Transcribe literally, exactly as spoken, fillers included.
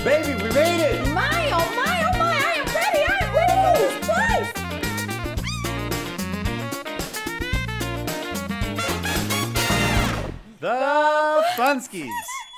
Baby, we made it! My, oh my, oh my, I am ready, I am ready for this prize! The Funskies.